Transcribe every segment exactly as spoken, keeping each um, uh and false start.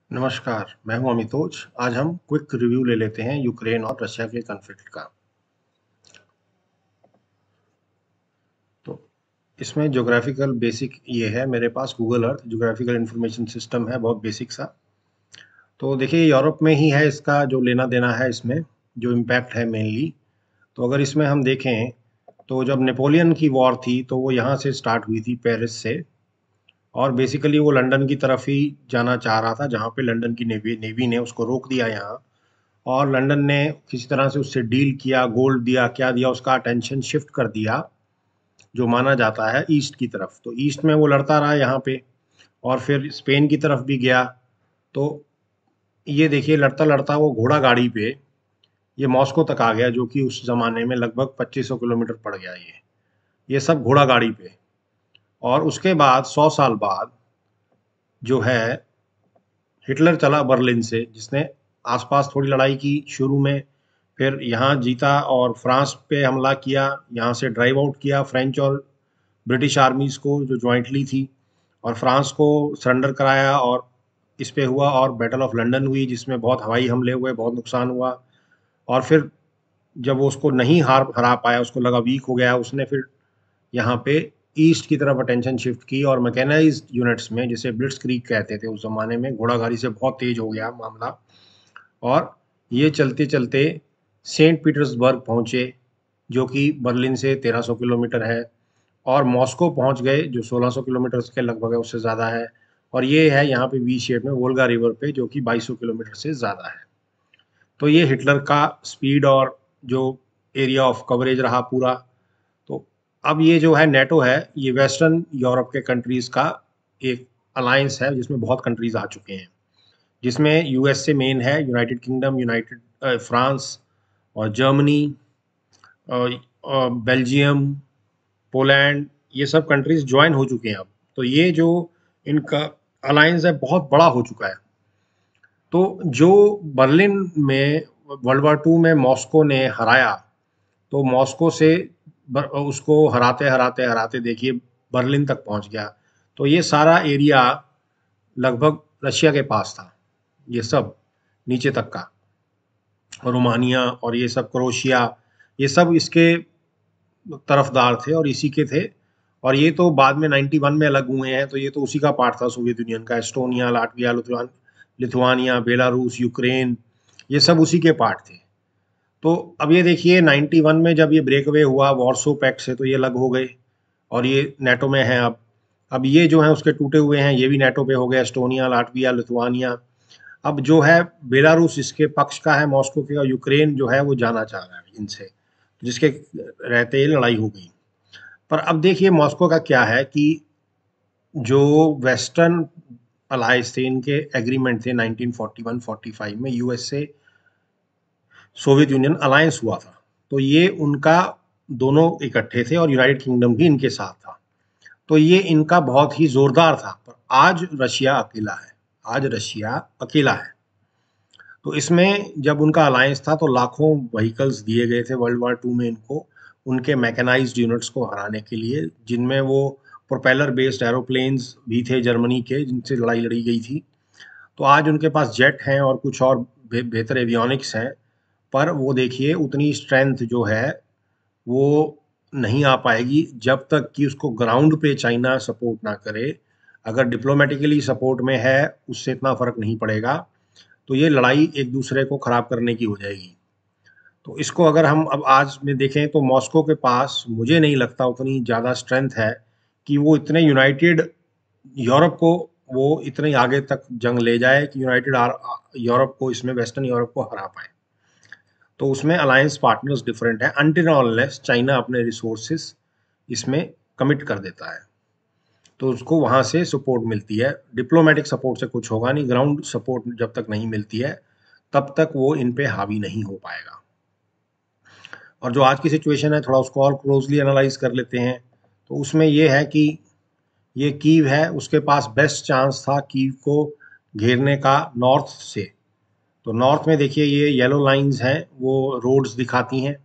नमस्कार, मैं हूं अमितोज। आज हम क्विक रिव्यू ले लेते हैं यूक्रेन और रशिया के कॉन्फ्लिक्ट का। तो इसमें ज्योग्राफिकल बेसिक ये है, मेरे पास Google Earth geographical information system है, बहुत बेसिक सा। तो देखिए, यूरोप में ही है इसका जो लेना देना है, इसमें जो इम्पैक्ट है मेनली। तो अगर इसमें हम देखें तो जब नेपोलियन की वॉर थी तो वो यहाँ से स्टार्ट हुई थी, पेरिस से। और बेसिकली वो लंदन की तरफ ही जाना चाह रहा था, जहाँ पे लंदन की नेवी नेवी ने उसको रोक दिया यहाँ। और लंदन ने किसी तरह से उससे डील किया, गोल्ड दिया, क्या दिया, उसका अटेंशन शिफ्ट कर दिया, जो माना जाता है ईस्ट की तरफ। तो ईस्ट में वो लड़ता रहा यहाँ पे, और फिर स्पेन की तरफ भी गया। तो ये देखिए, लड़ता लड़ता वो घोड़ा गाड़ी पे ये मॉस्को तक आ गया, जो कि उस जमाने में लगभग पच्चीस सौ किलोमीटर पड़ गया। ये ये सब घोड़ा गाड़ी पे। और उसके बाद सौ साल बाद जो है, हिटलर चला बर्लिन से, जिसने आसपास थोड़ी लड़ाई की शुरू में, फिर यहाँ जीता और फ्रांस पे हमला किया, यहाँ से ड्राइव आउट किया फ्रेंच और ब्रिटिश आर्मीज को जो ज्वाइंटली थी, और फ्रांस को सरेंडर कराया। और इस पे हुआ, और बैटल ऑफ लंदन हुई, जिसमें बहुत हवाई हमले हुए, बहुत नुकसान हुआ। और फिर जब वो उसको नहीं हार हरा पाया, उसको लगा वीक हो गया, उसने फिर यहाँ पे ईस्ट की तरफ अटेंशन शिफ्ट की, और मैकेनाइज्ड यूनिट्स में, जिसे ब्लिट्सक्रीग कहते थे उस जमाने में, घोड़ागाड़ी से बहुत तेज हो गया मामला। और ये चलते चलते सेंट पीटर्सबर्ग पहुंचे, जो कि बर्लिन से तेरह सौ किलोमीटर है। और मॉस्को पहुंच गए, जो सोलह सौ किलोमीटर के लगभग है, उससे ज़्यादा है। और ये है यहाँ पे वी शेप में वोल्गा रिवर पे, जो कि बाईस सौ किलोमीटर से ज़्यादा है। तो ये हिटलर का स्पीड और जो एरिया ऑफ कवरेज रहा पूरा। तो अब ये जो है नेटो है, ये वेस्टर्न यूरोप के कंट्रीज़ का एक अलायंस है, जिसमें बहुत कंट्रीज़ आ चुके हैं, जिसमें यूएस से मेन है, यूनाइटेड किंगडम, यूनाइटेड फ्रांस और जर्मनी और बेल्जियम, पोलैंड, ये सब कंट्रीज ज्वाइन हो चुके हैं अब। तो ये जो इनका अलायंस है, बहुत बड़ा हो चुका है। तो जो बर्लिन में वर्ल्ड वार टू में मॉस्को ने हराया, तो मॉस्को से बर, उसको हराते हराते हराते देखिए बर्लिन तक पहुंच गया। तो ये सारा एरिया लगभग रशिया के पास था, ये सब नीचे तक का, रोमानिया और ये सब, क्रोशिया, ये सब इसके तरफदार थे और इसी के थे। और ये तो बाद में इक्यानवे में अलग हुए हैं, तो ये तो उसी का पार्ट था सोवियत यूनियन का। एस्टोनिया, लाटविया, लिथुआन लिथुआनिया, बेलारूस, यूक्रेन, ये सब उसी के पार्ट थे। तो अब ये देखिए, इक्यानवे में जब ये ब्रेक अवे हुआ वॉर्सो पैक्ट से, तो ये अलग हो गए और ये नेटो में हैं अब। अब ये जो है उसके टूटे हुए हैं, ये भी नेटो पे हो गया, एस्टोनिया, लाटविया, लिथुआनिया। अब जो है बेलारूस इसके पक्ष का है, मॉस्को के, और यूक्रेन जो है वो जाना चाह रहा है इनसे, जिसके रहते लड़ाई हो गई। पर अब देखिए मॉस्को का क्या है कि जो वेस्टर्न अलायंस थे, इनके एग्रीमेंट थे nineteen forty one forty five में, यूएस से सोवियत यूनियन अलायंस हुआ था। तो ये उनका दोनों इकट्ठे थे और यूनाइटेड किंगडम भी इनके साथ था। तो ये इनका बहुत ही जोरदार था। पर आज रशिया अकेला है, आज रशिया अकेला है। तो इसमें जब उनका अलायंस था, तो लाखों व्हीकल्स दिए गए थे वर्ल्ड वार टू में इनको, उनके मैकेनाइज्ड यूनिट्स को हराने के लिए, जिनमें वो प्रोपेलर बेस्ड एरोप्लेन्स भी थे जर्मनी के, जिनसे लड़ाई लड़ी गई थी। तो आज उनके पास जेट हैं और कुछ और बे, बेहतर एवियोनिक्स हैं। पर वो देखिए, उतनी स्ट्रेंथ जो है वो नहीं आ पाएगी जब तक कि उसको ग्राउंड पे चाइना सपोर्ट ना करे। अगर डिप्लोमेटिकली सपोर्ट में है, उससे इतना फर्क नहीं पड़ेगा। तो ये लड़ाई एक दूसरे को खराब करने की हो जाएगी। तो इसको अगर हम अब आज में देखें, तो मॉस्को के पास मुझे नहीं लगता उतनी ज़्यादा स्ट्रेंथ है कि वो इतने यूनाइटेड यूरोप को, वो इतने आगे तक जंग ले जाए कि यूनाइटेड यूरोप को, इसमें वेस्टर्न यूरोप को हरा पाए। तो उसमें अलायंस पार्टनर्स डिफरेंट है, अनटिल अनलेस चाइना अपने रिसोर्सेस इसमें कमिट कर देता है, तो उसको वहाँ से सपोर्ट मिलती है। डिप्लोमेटिक सपोर्ट से कुछ होगा नहीं, ग्राउंड सपोर्ट जब तक नहीं मिलती है तब तक वो इन पे हावी नहीं हो पाएगा। और जो आज की सिचुएशन है, थोड़ा उसको और क्लोजली एनालाइज कर लेते हैं। तो उसमें ये है कि ये कीव है, उसके पास बेस्ट चांस था कीव को घेरने का नॉर्थ से। तो नॉर्थ में देखिए, ये येलो लाइंस हैं, वो रोड्स दिखाती हैं।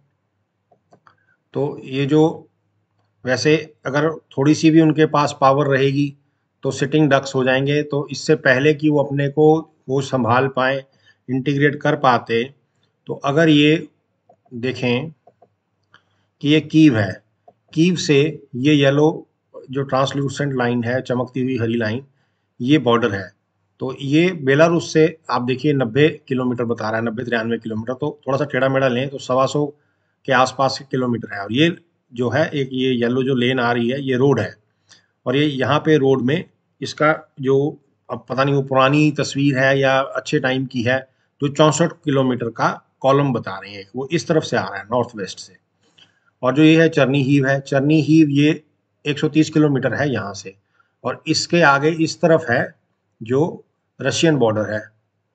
तो ये जो, वैसे अगर थोड़ी सी भी उनके पास पावर रहेगी तो सिटिंग डक्स हो जाएंगे। तो इससे पहले कि वो अपने को वो संभाल पाए, इंटीग्रेट कर पाते, तो अगर ये देखें कि ये कीव है, कीव से ये येलो जो ट्रांसल्यूसेंट लाइन है, चमकती हुई हरी लाइन, ये बॉर्डर है। तो ये बेलारूस से आप देखिए नब्बे किलोमीटर बता रहा है, नब्बे तिरानवे किलोमीटर, तो थोड़ा सा टेढ़ा मेढ़ा लें तो सवा सौ के आसपास के किलोमीटर है। और ये जो है एक ये येलो जो लेन आ रही है, ये रोड है। और ये यहाँ पे रोड में इसका जो, अब पता नहीं वो पुरानी तस्वीर है या अच्छे टाइम की है, जो चौंसठ किलोमीटर का कॉलम बता रहे हैं, वो इस तरफ से आ रहा है, नॉर्थ वेस्ट से। और जो ये है चरनी हीव है, चरनी हीव ये एक सौ तीस किलोमीटर है यहाँ से। और इसके आगे इस तरफ है जो रशियन बॉर्डर है,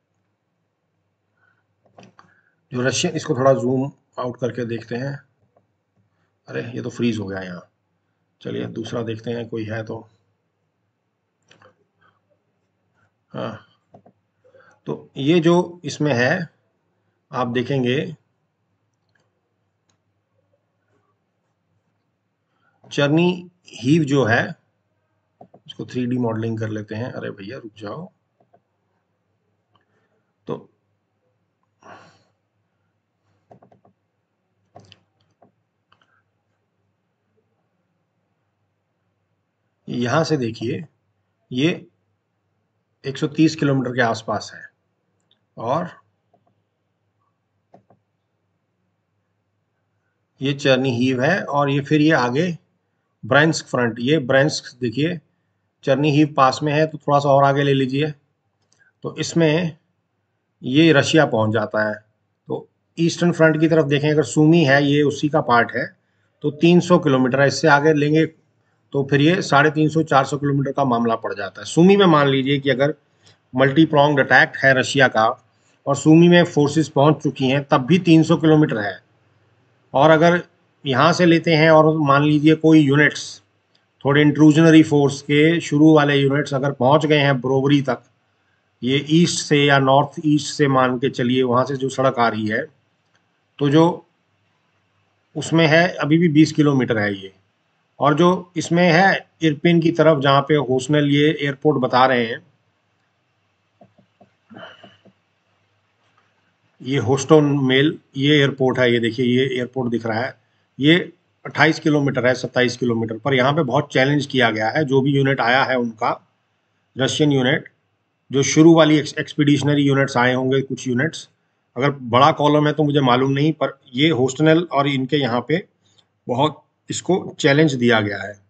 जो रशियन, इसको थोड़ा जूम आउट करके देखते हैं। अरे ये तो फ्रीज हो गया यहाँ। चलिए दूसरा देखते हैं, कोई है तो। हाँ, तो ये जो इसमें है आप देखेंगे, चरनी हीव जो है, इसको थ्री डी मॉडलिंग कर लेते हैं। अरे भैया रुक जाओ। तो यहां से देखिए, ये एक सौ तीस किलोमीटर के आसपास है। और ये चरनी हीव है, और ये फिर ये आगे ब्रांस्क फ्रंट, ये ब्रांस्क देखिए, चरनी हीव पास में है, तो थोड़ा सा और आगे ले लीजिए, तो इसमें ये रशिया पहुंच जाता है। तो ईस्टर्न फ्रंट की तरफ देखें, अगर सूमी है ये उसी का पार्ट है, तो तीन सौ किलोमीटर है। इससे आगे लेंगे तो फिर ये साढ़े तीन सौ चार सौ किलोमीटर का मामला पड़ जाता है। सूमी में मान लीजिए कि अगर मल्टी प्रोंग्ड अटैक है रशिया का और सूमी में फोर्सेस पहुंच चुकी हैं, तब भी तीन सौ किलोमीटर है। और अगर यहाँ से लेते हैं और मान लीजिए कोई यूनिट्स, थोड़े इंट्रूजनरी फोर्स के शुरू वाले यूनिट्स अगर पहुंच गए हैं ब्रोवरी तक, ये ईस्ट से या नॉर्थ ईस्ट से मान के चलिए, वहाँ से जो सड़क आ रही है, तो जो उसमें है अभी भी बीस किलोमीटर है ये। और जो इसमें है इरपिन की तरफ, जहाँ पे होस्नेल ये एयरपोर्ट बता रहे हैं, ये होस्टोन मेल ये एयरपोर्ट है, ये देखिए ये एयरपोर्ट दिख रहा है, ये अट्ठाईस किलोमीटर है, सत्ताईस किलोमीटर पर। यहाँ पे बहुत चैलेंज किया गया है, जो भी यूनिट आया है उनका, रशियन यूनिट, जो शुरू वाली एक्सपीडिशनरी यूनिट्स आए होंगे कुछ यूनिट्स, अगर बड़ा कॉलम है तो मुझे मालूम नहीं, पर ये होस्टनल और इनके यहाँ पे बहुत इसको चैलेंज दिया गया है।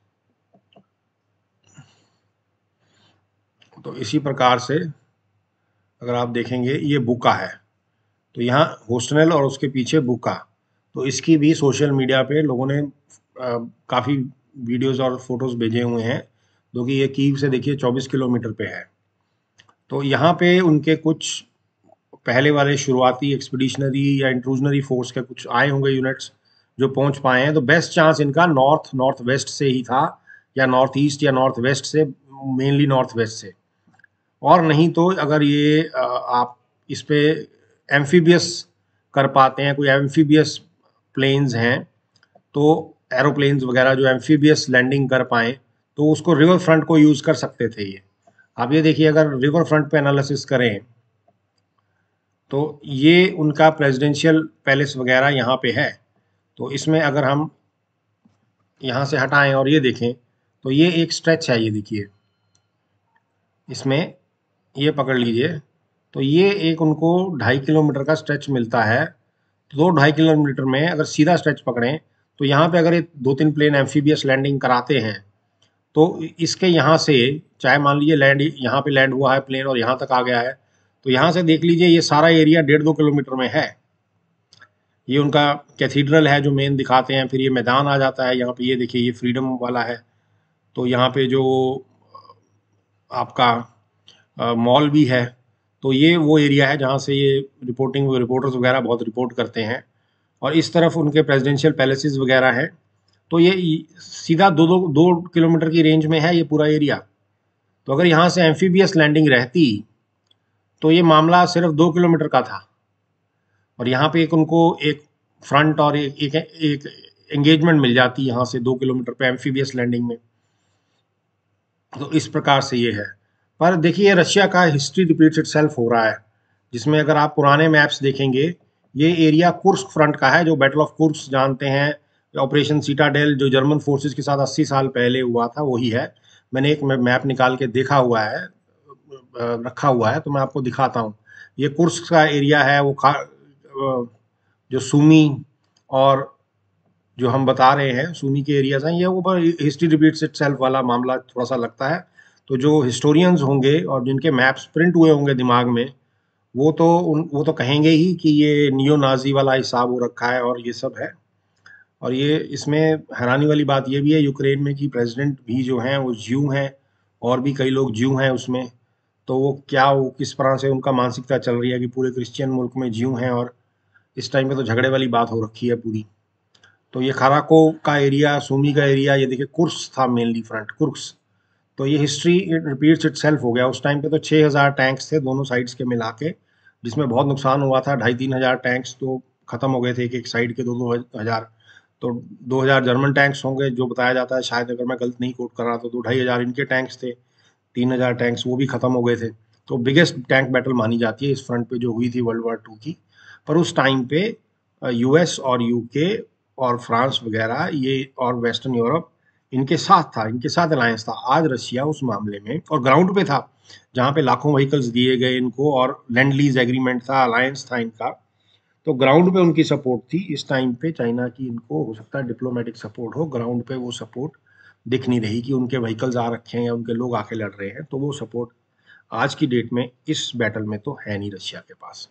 तो इसी प्रकार से अगर आप देखेंगे, ये बुका है, तो यहाँ होस्टनल और उसके पीछे बुका, तो इसकी भी सोशल मीडिया पे लोगों ने काफ़ी वीडियोस और फोटोज़ भेजे हुए हैं, जो कि ये कीव से देखिए चौबीस किलोमीटर पे है। तो यहाँ पे उनके कुछ पहले वाले शुरुआती एक्सपीडिशनरी या इंट्रूजनरी फोर्स के कुछ आए होंगे यूनिट्स जो पहुँच पाए हैं। तो बेस्ट चांस इनका नॉर्थ नॉर्थ वेस्ट से ही था, या नॉर्थ ईस्ट या नॉर्थ वेस्ट से, मेनली नॉर्थ वेस्ट से। और नहीं तो अगर ये आप इस पे एम्फीबियस कर पाते हैं, कोई एम्फीबियस प्लेन्स हैं, तो एरोप्लेन्स वगैरह जो एम्फीबियस लैंडिंग कर पाएँ, तो उसको रिवर फ्रंट को यूज़ कर सकते थे ये। आप ये देखिए, अगर रिवर फ्रंट पे एनालिसिस करें, तो ये उनका प्रेसिडेंशियल पैलेस वगैरह यहाँ पे है। तो इसमें अगर हम यहाँ से हटाएं और ये देखें, तो ये एक स्ट्रेच है, ये देखिए, इसमें ये पकड़ लीजिए, तो ये एक उनको ढाई किलोमीटर का स्ट्रेच मिलता है। तो दो ढाई किलोमीटर में अगर सीधा स्ट्रेच पकड़ें, तो यहाँ पे अगर ये दो तीन प्लेन एम्फीबियस लैंडिंग कराते हैं, तो इसके यहाँ से, चाहे मान लीजिए लैंड यहाँ पे लैंड हुआ है प्लेन और यहाँ तक आ गया है, तो यहाँ से देख लीजिए ये सारा एरिया डेढ़ दो किलोमीटर में है। ये उनका कैथीड्रल है जो मेन दिखाते हैं, फिर ये मैदान आ जाता है यहाँ पे, ये देखिए ये फ्रीडम वाला है। तो यहाँ पे जो आपका मॉल भी है, तो ये वो एरिया है जहाँ से ये रिपोर्टिंग रिपोर्टर्स वगैरह बहुत रिपोर्ट करते हैं। और इस तरफ उनके प्रेसिडेंशियल पैलेसेस वगैरह हैं। तो ये सीधा दो दो दो किलोमीटर की रेंज में है ये पूरा एरिया। तो अगर यहाँ से एम्फीबियस लैंडिंग रहती, तो ये मामला सिर्फ दो किलोमीटर का था, और यहाँ पे एक उनको एक फ्रंट और एक एक, एक एंगेजमेंट मिल जाती यहाँ से दो किलोमीटर पे एम्फीबियस लैंडिंग में। तो इस प्रकार से ये है। पर देखिए रशिया का हिस्ट्री रिपीट्स इटसेल्फ हो रहा है, जिसमें अगर आप पुराने मैप्स देखेंगे, ये एरिया कुर्स्क फ्रंट का है, जो बैटल ऑफ कुर्स्क जानते हैं, ऑपरेशन सीटाडेल जो जर्मन फोर्सेस के साथ अस्सी साल पहले हुआ था, वही है। मैंने एक मैप निकाल के देखा हुआ है, रखा हुआ है, तो मैं आपको दिखाता हूँ। ये कुर्स्क का एरिया है, वो खा जो सुमी और जो हम बता रहे हैं सुमी के एरियाज हैं, ये ऊपर हिस्ट्री रिपीट्स इटसेल्फ वाला मामला थोड़ा सा लगता है। तो जो हिस्टोरियंस होंगे और जिनके मैप्स प्रिंट हुए होंगे दिमाग में, वो तो उन वो तो कहेंगे ही कि ये नियो नाजी वाला हिसाब हो रखा है और ये सब है। और ये इसमें हैरानी वाली बात ये भी है यूक्रेन में कि प्रेसिडेंट भी जो हैं वो ज्यू हैं, और भी कई लोग ज्यू हैं उसमें। तो वो क्या वो किस तरह से उनका मानसिकता चल रही है कि पूरे क्रिश्चियन मुल्क में ज्यू हैं, और इस टाइम पे तो झगड़े वाली बात हो रखी है पूरी। तो ये खाराकोव का एरिया, सुमी का एरिया, ये देखिए कुर्स था मेनली, फ्रंट कुर्स। तो ये हिस्ट्री रिपीट्स इटसेल्फ हो गया। उस टाइम पे तो छः हज़ार टैंक्स थे दोनों साइड्स के मिला के, जिसमें बहुत नुकसान हुआ था। ढाई तीन हज़ार टैंक्स तो खत्म हो गए थे, एक एक साइड के दो दो हज़ार। तो दो हज़ार जर्मन टैंक्स होंगे जो बताया जाता है, शायद अगर मैं गलत नहीं कोट कर रहा, तो दो ढाई हज़ार इनके टैंक्स थे। तीन हज़ार टैंक्स वो भी खत्म हो गए थे। तो बिगेस्ट टैंक बैटल मानी जाती है इस फ्रंट पे जो हुई थी वर्ल्ड वॉर टू की। पर उस टाइम पे यूएस और यूके और फ्रांस वगैरह ये और वेस्टर्न यूरोप इनके साथ था, इनके साथ अलायंस था। आज रशिया उस मामले में और ग्राउंड पे था, जहाँ पे लाखों व्हीकल्स दिए गए इनको और लैंड लीज एग्रीमेंट था, अलायंस था इनका। तो ग्राउंड पे उनकी सपोर्ट थी। इस टाइम पे चाइना की इनको हो सकता है डिप्लोमेटिक सपोर्ट हो, ग्राउंड पे वो सपोर्ट दिख नहीं रही कि उनके व्हीकल्स आ रखे हैं या उनके लोग आके लड़ रहे हैं। तो वो सपोर्ट आज की डेट में इस बैटल में तो है नहीं रशिया के पास।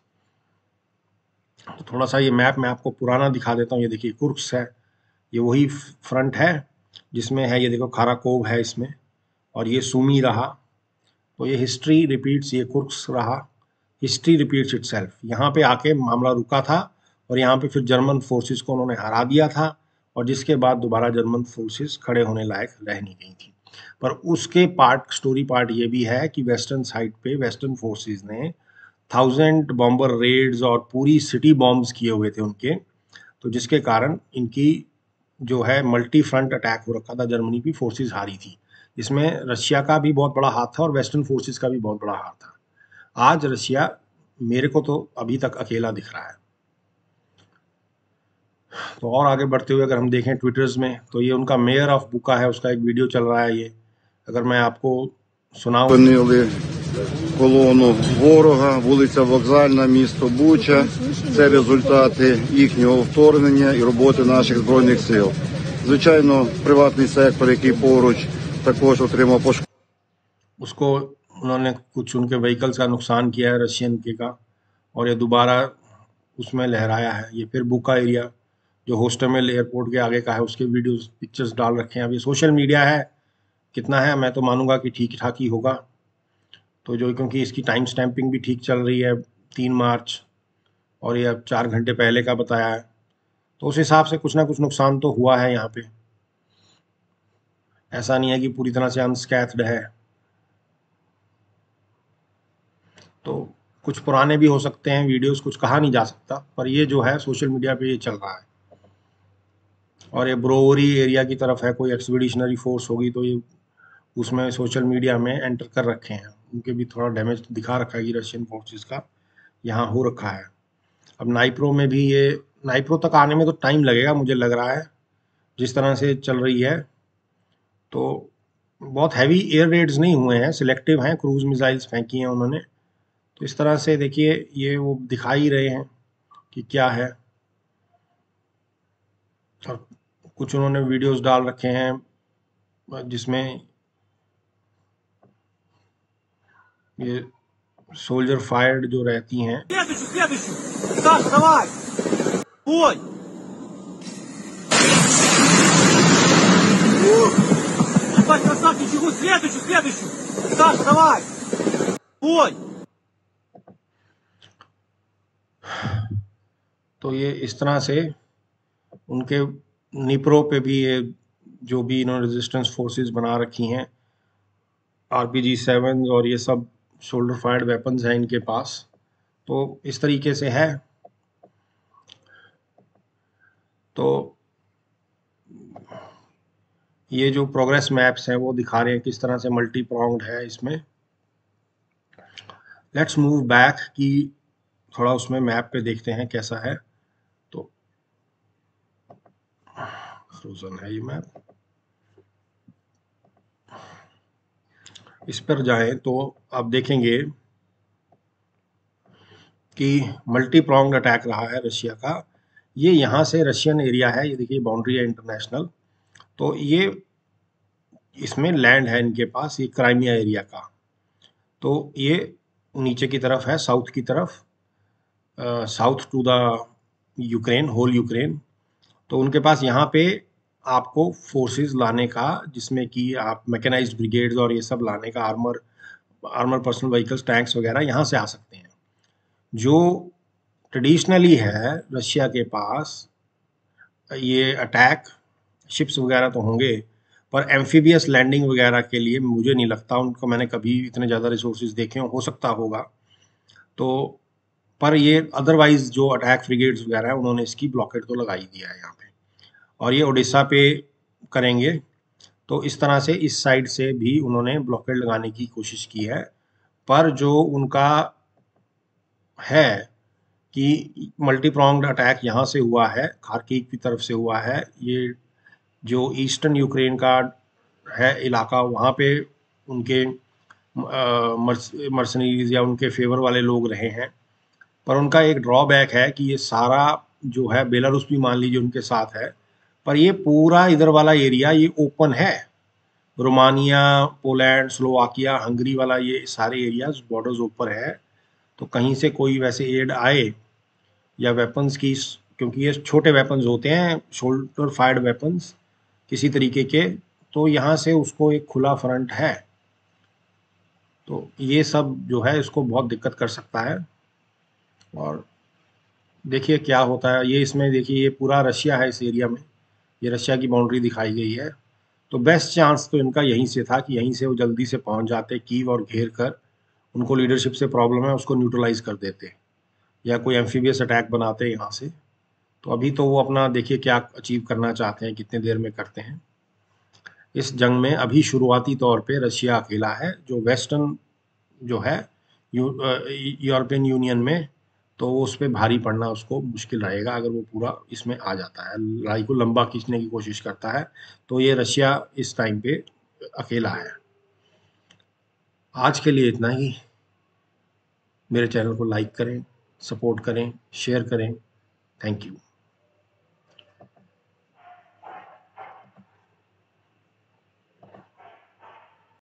तो थोड़ा सा ये मैप मैं आपको पुराना दिखा देता हूँ। ये देखिए कुर्स्क है, ये वही फ्रंट है जिसमें है, ये देखो खाराकोव है इसमें, और ये सुमी रहा। तो ये हिस्ट्री रिपीट्स, ये कुर्स्क रहा, हिस्ट्री रिपीट्स इटसेल्फ। यहाँ पे आके मामला रुका था और यहाँ पे फिर जर्मन फोर्सेस को उन्होंने हरा दिया था, और जिसके बाद दोबारा जर्मन फोर्सेस खड़े होने लायक रह नहीं गई थी। पर उसके पार्ट स्टोरी पार्ट ये भी है कि वेस्टर्न साइड पे वेस्टर्न फोर्सेस ने थाउजेंड बॉम्बर रेड्स और पूरी सिटी बॉम्ब्स किए हुए थे उनके। तो जिसके कारण इनकी जो है मल्टी फ्रंट अटैक हो रखा था, जर्मनी की फोर्सेस हारी थी। इसमें रशिया का भी बहुत बड़ा हाथ था और वेस्टर्न फोर्सेस का भी बहुत बड़ा हाथ था। आज रशिया मेरे को तो अभी तक अकेला दिख रहा है। तो और आगे बढ़ते हुए अगर हम देखें ट्विटर्स में, तो ये उनका मेयर ऑफ बुका है, उसका एक वीडियो चल रहा है। ये अगर मैं आपको सुनाऊं, Зупинили колону ворога, вулиця Вокзальна, місто Буча. Це результати їхнього вторгнення і роботи наших Збройних сил. Звичайно, приватний сектор, який поруч, також отримав пошкодження. उसको उन्होंने कुछ उनके व्हीकल्स का नुकसान किया है रशियन के का, और ये दोबारा उसमें लहराया है। ये फिर बुका एरिया जो होस्टमेल एयरपोर्ट के आगे का है, उसके वीडियोस पिक्चर्स डाल रखे हैं। अब ये सोशल मीडिया है, कितना है मैं तो मानूंगा कि ठीक ठाक ही होगा। तो जो क्योंकि इसकी टाइम स्टैंपिंग भी ठीक चल रही है, तीन मार्च, और ये अब चार घंटे पहले का बताया है। तो उस हिसाब से कुछ ना कुछ नुकसान तो हुआ है यहाँ पे, ऐसा नहीं है कि पूरी तरह से अनस्कैथ्ड है। तो कुछ पुराने भी हो सकते हैं वीडियोस, कुछ कहा नहीं जा सकता, पर ये जो है सोशल मीडिया पे ये चल रहा है। और ये ब्रोवरी एरिया की तरफ है, कोई एक्सपीडिशनरी फोर्स होगी तो ये उसमें सोशल मीडिया में एंटर कर रखे हैं, उनके भी थोड़ा डैमेज दिखा रखा है कि रशियन फोर्सेस का यहाँ हो रखा है। अब नाइप्रो में भी ये, नाइप्रो तक आने में तो टाइम लगेगा मुझे लग रहा है, जिस तरह से चल रही है। तो बहुत हैवी एयर रेड्स नहीं हुए हैं, सिलेक्टिव हैं, क्रूज मिसाइल्स फेंकी हैं उन्होंने। तो इस तरह से देखिए ये वो दिखा ही रहे हैं कि क्या है। और कुछ उन्होंने वीडियोस डाल रखे हैं जिसमें ये सोल्जर फायर्ड जो रहती हैं। Следующий, следующий. Саша, давай. Ой. Ебать, красавчик, чего? Следующий, следующий. Саша, давай. Ой. तो ये इस तरह से उनके निप्रो पे भी ये जो भी इन्होंने रेजिस्टेंस फोर्सेस बना रखी हैं, आरपीजी सेवन और ये सब शोल्डर फायर्ड वेपन्स हैं इनके पास। तो इस तरीके से है। तो ये जो प्रोग्रेस मैप्स हैं वो दिखा रहे हैं किस तरह से मल्टी प्रोंग्ड है इसमें। लेट्स मूव बैक कि थोड़ा उसमें मैप पे देखते हैं कैसा है। तो फ्रोजन है ये मैप, इस पर जाएं तो आप देखेंगे कि मल्टी प्रोंग्ड अटैक रहा है रशिया का। ये यहाँ से रशियन एरिया है, ये देखिए बाउंड्री है इंटरनेशनल। तो ये इसमें लैंड है इनके पास, ये क्राइमिया एरिया का। तो ये नीचे की तरफ है, साउथ की तरफ, south to the Ukraine, whole Ukraine. तो उनके पास यहाँ पे आपको फोर्सेस लाने का, जिसमें कि आप मैकेनाइज्ड ब्रिगेड्स और ये सब लाने का, armour armour personnel vehicles, tanks वगैरह यहाँ से आ सकते हैं। जो ट्रेडिशनली है रशिया के पास, ये अटैक शिप्स वगैरह तो होंगे, पर एम्फीबियस लैंडिंग वगैरह के लिए मुझे नहीं लगता उनको, मैंने कभी इतने ज़्यादा रिसोर्सेज देखे हो, हो सकता होगा। तो पर ये अदरवाइज जो अटैक फ्रिगेड्स वगैरह है उन्होंने इसकी ब्लॉकेट तो लगा ही दिया है यहाँ पे, और ये ओडिशा पे करेंगे। तो इस तरह से इस साइड से भी उन्होंने ब्लॉकेट लगाने की कोशिश की है। पर जो उनका है कि मल्टी प्रोंग्ड अटैक यहाँ से हुआ है, खार्किव की तरफ से हुआ है। ये जो ईस्टर्न यूक्रेन का है इलाका, वहाँ पे उनके मर्सनरीज या उनके फेवर वाले लोग रहे हैं। पर उनका एक ड्रॉबैक है कि ये सारा जो है, बेलारूस भी मान लीजिए उनके साथ है, पर ये पूरा इधर वाला एरिया ये ओपन है। रोमानिया, पोलैंड, स्लोवाकिया, हंगरी वाला ये सारे एरियाज बॉर्डर्स ऊपर है। तो कहीं से कोई वैसे एड आए या वेपन्स की, क्योंकि ये छोटे वेपन्स होते हैं, शोल्डर फायर्ड वेपन्स किसी तरीके के, तो यहाँ से उसको एक खुला फ्रंट है। तो ये सब जो है इसको बहुत दिक्कत कर सकता है। और देखिए क्या होता है। ये इसमें देखिए ये पूरा रशिया है, इस एरिया में ये रशिया की बाउंड्री दिखाई गई है। तो बेस्ट चांस तो इनका यहीं से था कि यहीं से वो जल्दी से पहुंच जाते कीव, और घेर कर उनको लीडरशिप से प्रॉब्लम है उसको न्यूट्रलाइज कर देते, या कोई एम्फीबियस अटैक बनाते यहाँ से। तो अभी तो वो अपना देखिए क्या अचीव करना चाहते हैं, कितने देर में करते हैं। इस जंग में अभी शुरुआती तौर पे रशिया अकेला है, जो वेस्टर्न जो है यूरोपियन यूनियन में, तो वो उस पर भारी पड़ना उसको मुश्किल रहेगा अगर वो पूरा इसमें आ जाता है, लड़ाई को लंबा खींचने की कोशिश करता है। तो ये रशिया इस टाइम पे अकेला है। आज के लिए इतना ही। मेरे चैनल को लाइक करें, सपोर्ट करें, शेयर करें। Thank you.